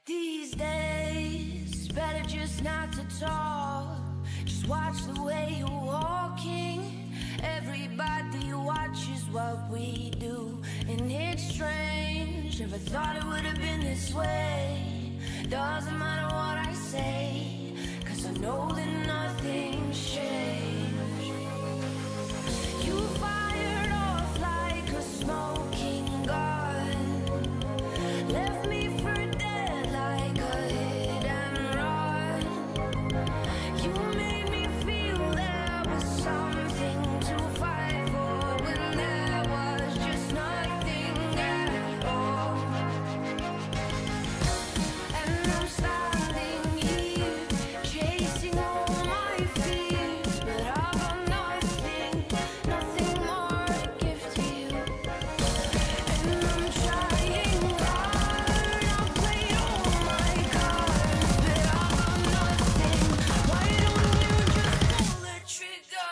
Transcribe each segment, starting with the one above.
These days, better just not to talk. Just watch the way you're walking. Everybody watches what we do, and it's strange. Never thought it would have been this way. Doesn't matter what I say, 'cause I know that nothing's changed. You fired off like a smoking gun, left me for dead like a hit and run. You made me feel there was something to fight for when there was just nothing at all. And I'm standing here chasing all my fears, but I've got nothing more to give to you. And I'm trying hard, I'll play all my cards, but I've got nothing. Why don't you just pull the trigger?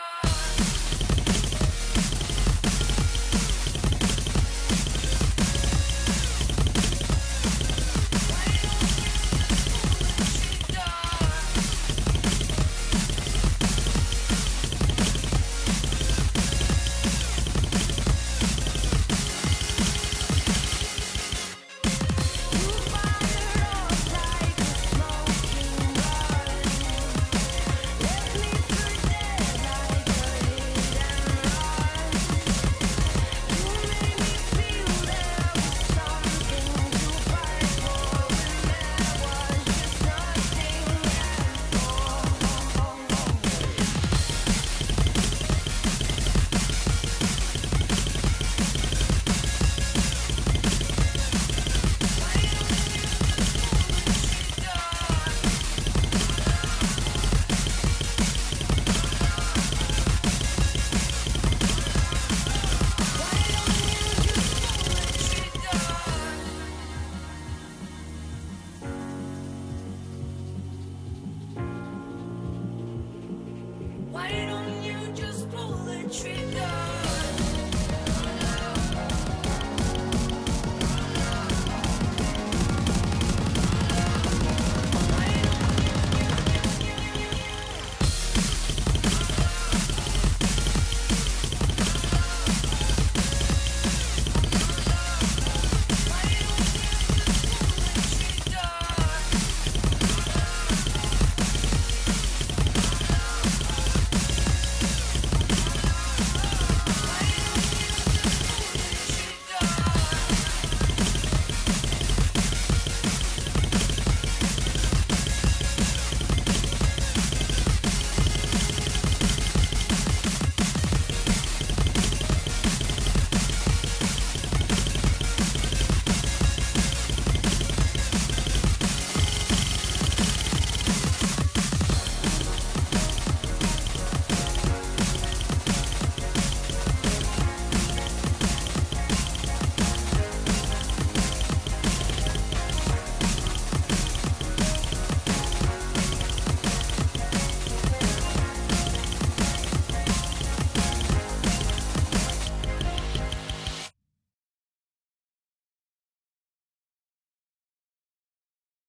Why don't you just pull the trigger?